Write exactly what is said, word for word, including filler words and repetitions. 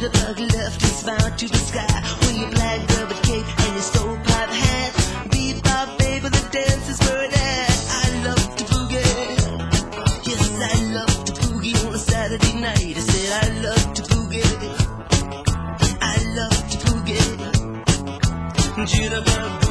Jitterbug left and smiled to the sky. With your black velvet cape and your stovepipe hat. Bebop, baby, the dance is where it at. I love to boogie. Yes, I love to boogie on a Saturday night. I said I love to boogie. I love to boogie. Jitterbug.